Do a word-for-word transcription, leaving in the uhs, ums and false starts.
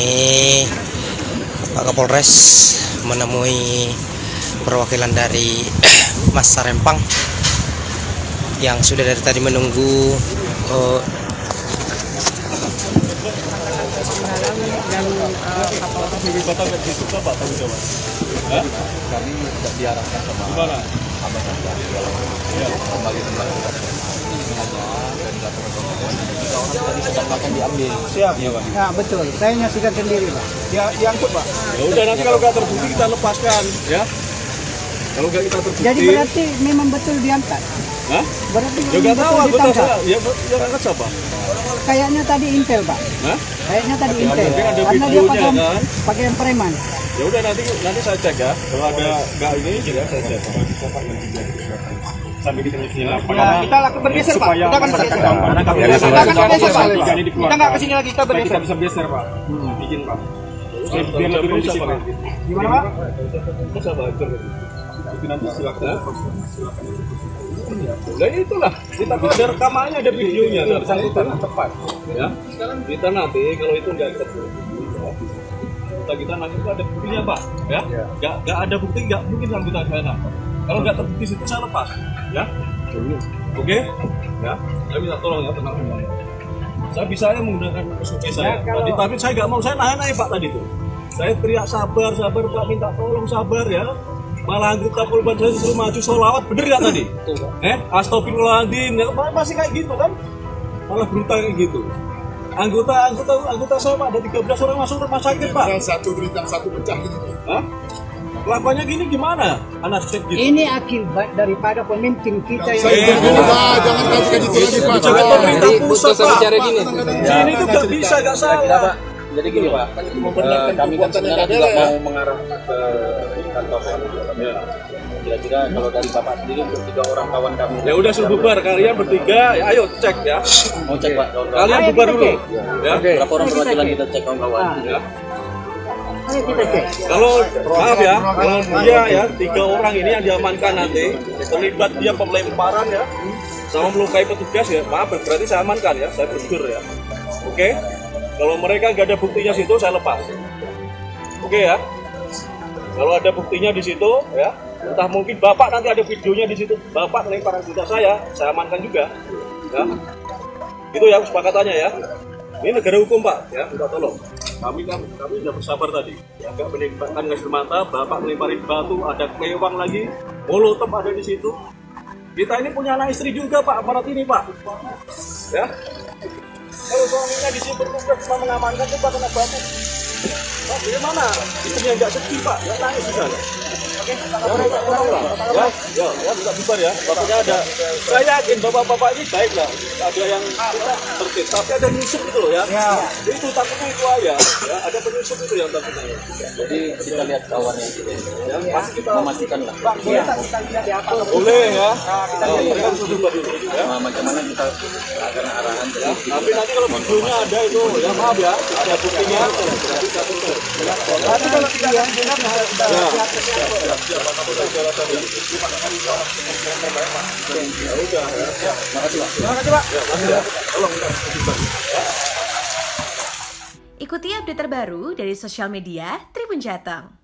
ini Pak Kapolres menemui perwakilan dari Mas Sarempang yang sudah dari tadi menunggu uh, kami tidak diarahkan sama gimana? Abang ya, kembali tentang dari laporan tiga orang tadi sedang akan diambil. Siap ya Pak. Ya betul, saya nyaksikan sendiri Pak. Ya, diangkut Pak. Ya udah nanti kalau nggak terbukti kita lepaskan ya. Kalau nggak kita terbukti. Jadi berarti memang betul diangkat. Hah? Berarti ya nggak tahu aku tahu saya. Ya, ya angkat siapa? Kayaknya tadi Intel Pak. Hah? Kayaknya tadi Intel. Ada Karena dia pakai kan? pakaian preman. Ya udah nanti nanti saya cek ya. Kalau ada nggak ini ya saya cek. Sampai kita sini lah. Ya, kita lakukan bergeser Pak. Kita akan bergeser. Kita akan bergeser Pak. Kita nggak kesini lagi, kita bergeser. Kita bisa bergeser Pak. Izin Pak. Biar lebih kondisi Pak. Gimana Pak? Bisa Pak. Tapi nanti silakan. Nah itulah, kita ada rekamannya, ada videonya, ada bersangkutan tepat. Ya, kita nanti kalau itu nggak kita kita nanti itu ada buktinya Pak, ya, nggak nggak ada bukti nggak mungkin sambutan saya nangkap. Kalau nggak terbukti situ saya lepas, ya, oke, ya, saya minta tolong ya tenang tenang. Saya bisa ya menggunakan S O P saya, tadi tapi saya nggak mau, saya naik-naik Pak tadi itu. Saya teriak sabar, sabar Pak, minta tolong sabar ya. Malah anggota Polban saya disuruh maju sholawat, bener gak tadi? Eh, astagfirullahaladzim, ya masih kayak gitu kan? Malah brutal kayak gitu. Anggota anggota anggota saya Pak, ada tiga belas orang masuk rumah sakit Pak. Satu berita, satu pecah gitu. Hah? Kelakuannya gini gimana? Anak cek gitu. Ini akibat daripada pemimpin kita yang Saya ini Pak, jangan kasih gitu lagi Pak. Jangan pemerintah pusat Pak. Bicara gini. Ini tuh gak bisa, gak salah. Jadi gini Pak, uh, kami kan sebenarnya juga mau mengarah ke kantor ya. Kira-kira kalau dari Bapak sendiri untuk tiga orang kawan kami. Ya udah suruh bubar, kalian bertiga, ya ayo cek ya. Mau cek Pak, kawan-kawan. Kalian bubar dulu. Ya. Berapa orang perwakilan kita cek kawan-kawan. Ya. Ayo kita cek. Kalau maaf ya, kalau dia ya tiga orang ini yang diamankan nanti terlibat dia pelemparan ya, sama melukai petugas ya, maaf berarti saya amankan ya, saya prosedur ya. Oke. Kalau mereka nggak ada buktinya situ, saya lepas. Oke ya. Kalau ada buktinya di situ, ya, entah mungkin bapak nanti ada videonya di situ, bapak melemparan senjata saya, saya amankan juga. Ya. Itu ya kesepakatannya ya. Ini negara hukum Pak, ya, minta tolong. Kami kan, kami sudah bersabar tadi. Ya, nggak menembakkan gas air mata, bapak melemparin batu, ada kelewang lagi, molotov ada di situ. Kita ini punya anak istri juga Pak, aparat ini Pak. Ya. Kalau suaminya di sini bertugas cuma mengamankan itu Pak kena batu. Pak, bagaimana? Istrinya nggak sedih Pak, nggak nangis di sana. Oke, ya, ya, ya, bisa bubar ya. Bapaknya ada. Saya yakin bapak-bapak ini baik lah. Ada yang kita tertib, tapi ada nyusup gitu loh ya. Itu takutnya itu aja. Ya, ada penyusup itu yang takutnya. Jadi kita lihat kawan yang kita Ya, pasti kita memastikan lah. boleh ya. Mereka harus bubar dulu. Ya. Nah, bagaimana kita akan arahan Ya, tapi nanti kalau videonya ada itu, ya maaf ya, ada buktinya. Nanti saya tutup. Tapi kalau tidak yang benar harus kita Ya. siap-siap. Siapa kamu dari jalan tadi? Ya udah ya. Makasih Pak. Terima kasih Pak. Ya, makasih ya. Tolong ya. Ikuti update terbaru dari sosial media Tribun Jateng.